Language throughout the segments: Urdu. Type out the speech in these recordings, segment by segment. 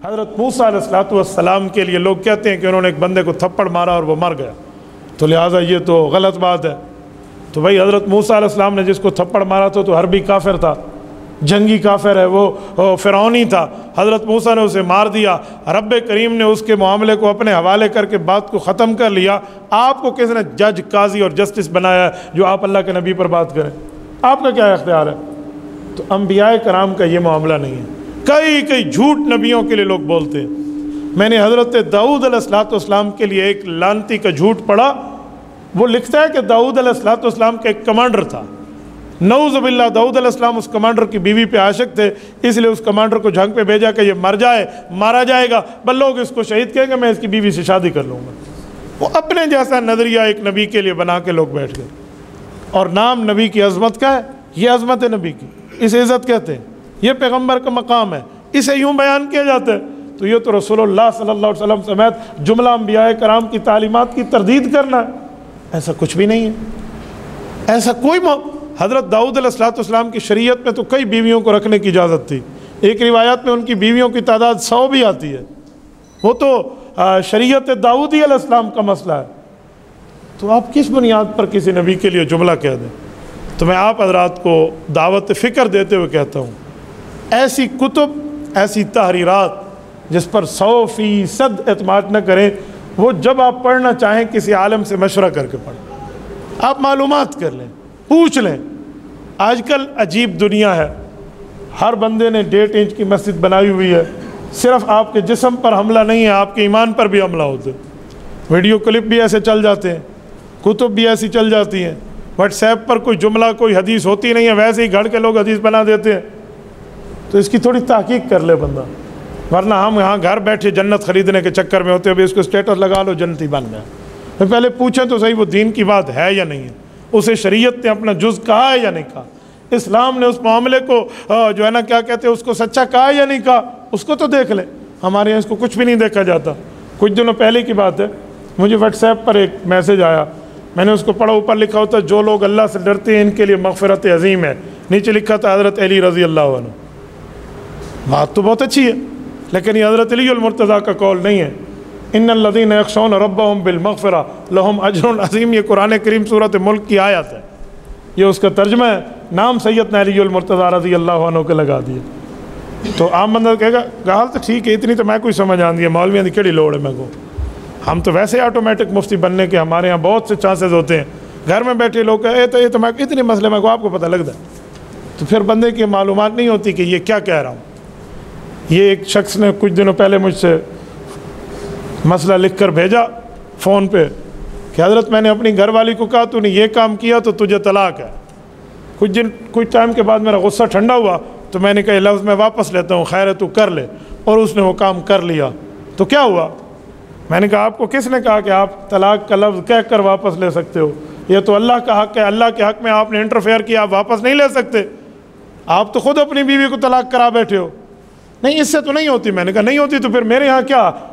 حضرت موسیٰ علیہ السلام کے لیے لوگ کہتے ہیں کہ انہوں نے ایک بندے کو تھپڑ مارا اور وہ مر گیا، تو لہٰذا یہ تو غلط بات ہے۔ تو بھائی حضرت موسیٰ علیہ السلام نے جس کو تھپڑ مارا تھا تو حربی کافر تھا، جنگی کافر ہے، وہ فرعونی تھا۔ حضرت موسیٰ نے اسے مار دیا، رب کریم نے اس کے معاملے کو اپنے حوالے کر کے بات کو ختم کر لیا۔ آپ کو کس نے جج، قاضی اور جسٹس بنایا ہے جو آپ اللہ کے نبی پر بات کریں؟ آپ کا کیا اختیار ہے؟ تو انبیاء کرام کا یہ معاملہ نہیں ہے۔ کئی جھوٹ نبیوں کے لیے لوگ بولتے ہیں۔ میں نے حضرت داؤد علیہ السلام کے لیے ایک لانتی کا جھوٹ پڑھا، وہ لکھتا ہے کہ داؤد علیہ السلام کا ایک کمانڈر تھا، نعوذ باللہ داؤد علیہ السلام اس کمانڈر کی بیوی پہ عاشق تھے، اس لیے اس کمانڈر کو جنگ پہ بھیجا کہ یہ مر جائے، مارا جائے گا، بل لوگ اس کو شہید کہیں گے، میں اس کی بیوی سے شادی کر لوں گا۔ وہ اپنے جیسا نظریہ ایک نبی کے لیے بنا کے لوگ بیٹھ گئے، اور نام نبی کی عظمت کا ہے، یہ عظمت ہے نبی کی، اسے عزت کہتے ہیں، یہ پیغمبر کا مقام ہے، اسے یوں بیان کیا جاتا ہے۔ تو یہ تو رسول اللہ صلی اللہ علیہ وسلم سمیت جملہ انبیاء کرام کی تعلیمات کی تردید کرنا ہے، ایسا کچھ بھی نہیں ہے۔ ایسا کوئی حضرت داؤد علیہ السلام کی شریعت میں تو کئی بیویوں کو رکھنے کی اجازت تھی، ایک روایت میں ان کی بیویوں کی تعداد 100 بھی آتی ہے، وہ تو شریعت داؤدی علیہ السلام کا مسئلہ ہے۔ تو آپ کس بنیاد پر کسی نبی کے لیے جملہ کہہ دیں؟ تو میں آپ حضرات کو دعوت فکر دیتے ہوئے کہتا ہوں، ایسی کتب، ایسی تحریرات جس پر 100% اعتماد نہ کریں، وہ جب آپ پڑھنا چاہیں کسی عالم سے مشورہ کر کے پڑھیں، آپ معلومات کر لیں، پوچھ لیں۔ آج کل عجیب دنیا ہے، ہر بندے نے 1.5 انچ کی مسجد بنائی ہوئی ہے، صرف آپ کے جسم پر حملہ نہیں ہے، آپ کے ایمان پر بھی حملہ ہوتے، ویڈیو کلپ بھی ایسے چل جاتے ہیں، کتب بھی ایسی چل جاتی ہیں، واٹس ایپ پر کوئی جملہ کوئی حدیث ہوتی نہیں ہے، ویسے ہی گھڑ کے لوگ حدیث بنا دیتے ہیں۔ تو اس کی تھوڑی تحقیق کر لے بندہ، ورنہ ہم یہاں گھر بیٹھے جنت خریدنے کے چکر میں ہوتے ہیں، ابھی اس کو اسٹیٹس لگا لو جنتی بن گیا۔ پہلے پوچھیں تو صحیح وہ دین کی بات ہے یا نہیں ہے، اسے شریعت نے اپنا جز کہا ہے یا نہیں کہا، اسلام نے اس معاملے کو جو ہے نا کیا کہتے ہیں اس کو سچا کہا ہے یا نہیں کہا، اس کو تو دیکھ لیں۔ ہمارے یہاں اس کو کچھ بھی نہیں دیکھا جاتا۔ کچھ دنوں پہلے کی بات ہے، مجھے واٹس ایپ پر ایک میسیج آیا، میں نے اس کو پڑھا، اوپر لکھا ہوتا ہے جو لوگ اللہ سے ڈرتے ہیں ان کے لیے مغفرت عظیم ہے، نیچے لکھا تھا حضرت علی رضی اللہ عنہ۔ بات تو بہت اچھی ہے، لیکن یہ حضرت علی المرتضیٰ کا قول نہیں ہے۔ ان الذین یخشون ربهم بالمغفرہ لہم اجر عظیم، یہ قرآن کریم سورۃ ملک کی آیت ہے، یہ اس کا ترجمہ ہے، نام سیدنا علی المرتضیٰ رضی اللہ عنہ کے لگا دیے۔ تو عام بندہ کہے گا گال تو ٹھیک ہے، اتنی تو میں کوئی سمجھ آندی ہے، مولویاں دی کیڑی لوڑ ہے میں کو، ہم تو ویسے آٹومیٹک مفتی بننے کے ہمارے ہاں بہت سے چانسز ہوتے ہیں، گھر میں بیٹھے لوگ کہتے یہ تو میں اتنے مسئلے میں کو آپ کو پتہ لگتا ہے، تو پھر بندے کی معلومات نہیں ہوتی کہ یہ کیا کہہ رہا ہوں۔ یہ ایک شخص نے کچھ دنوں پہلے مجھ سے مسئلہ لکھ کر بھیجا فون پہ کہ حضرت میں نے اپنی گھر والی کو کہا تو نے یہ کام کیا تو تجھے طلاق ہے۔ کچھ ٹائم کے بعد میرا غصہ ٹھنڈا ہوا تو میں نے کہا یہ لفظ میں واپس لیتا ہوں، خیر ہے تو کر لے، اور اس نے وہ کام کر لیا۔ تو کیا ہوا؟ میں نے کہا آپ کو کس نے کہا کہ آپ طلاق کا لفظ کہہ کر واپس لے سکتے ہو؟ یہ تو اللہ کا حق ہے، اللہ کے حق میں آپ نے انٹرفیئر کیا، آپ واپس نہیں لے سکتے، آپ تو خود اپنی بیوی کو طلاق کرا بیٹھے ہو۔ نہیں اس سے تو نہیں ہوتی۔ میں نے کہا نہیں ہوتی تو پھر میرے یہاں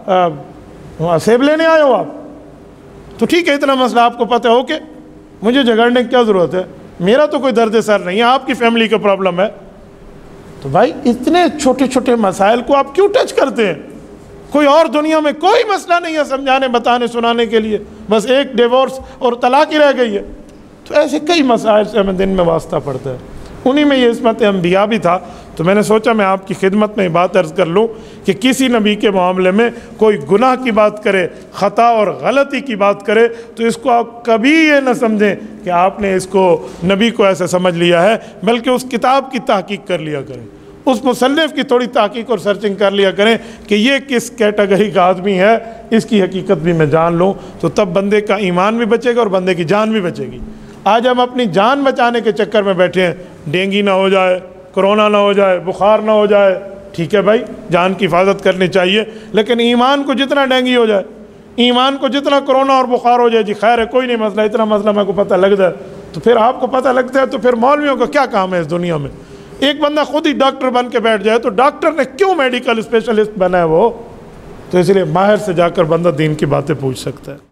کیا سیب لینے آئے ہو آپ؟ تو ٹھیک ہے، اتنا مسئلہ آپ کو پتہ ہو کہ مجھے جھگڑنے کی کیا ضرورت ہے، میرا تو کوئی درد سر نہیں ہے، آپ کی فیملی کا پرابلم ہے۔ تو بھائی اتنے چھوٹے چھوٹے مسائل کو آپ کیوں ٹچ کرتے ہیں؟ کوئی اور دنیا میں کوئی مسئلہ نہیں ہے سمجھانے بتانے سنانے کے لیے، بس ایک ڈیورس اور طلاق ہی رہ گئی ہے۔ تو ایسے کئی مسائل سے ہمیں دن میں واسطہ پڑتا ہے، انہی میں یہ عصمت انبیاء بھی تھا۔ تو میں نے سوچا میں آپ کی خدمت میں بات عرض کر لوں کہ کسی نبی کے معاملے میں کوئی گناہ کی بات کرے، خطا اور غلطی کی بات کرے تو اس کو آپ کبھی یہ نہ سمجھیں کہ آپ نے اس کو نبی کو ایسے سمجھ لیا ہے، بلکہ اس کتاب کی تحقیق کر لیا کریں، اس مصنف کی تھوڑی تحقیق اور سرچنگ کر لیا کریں کہ یہ کس کیٹیگری کا آدمی ہے، اس کی حقیقت بھی میں جان لوں، تو تب بندے کا ایمان بھی بچے گا اور بندے کی جان بھی بچے گی۔ آج ہم اپنی جان بچانے کے چکر میں بیٹھے ہیں، ڈینگی نہ ہو جائے، کرونا نہ ہو جائے، بخار نہ ہو جائے، ٹھیک ہے بھائی جان کی حفاظت کرنی چاہیے، لیکن ایمان کو جتنا ڈینگی ہو جائے، ایمان کو جتنا کرونا اور بخار ہو جائے، جی خیر ہے کوئی نہیں مسئلہ، اتنا مسئلہ میرے کو پتہ لگتا ہے، تو پھر آپ کو پتہ لگتا ہے تو پھر مولویوں کا کیا کام ہے اس دنیا میں؟ ایک بندہ خود ہی ڈاکٹر بن کے بیٹھ جائے تو ڈاکٹر نے کیوں میڈیکل اسپیشلسٹ بنا ہے وہ؟ تو اس لیے ماہر سے جا کر بندہ دین کی باتیں پوچھ سکتا ہے۔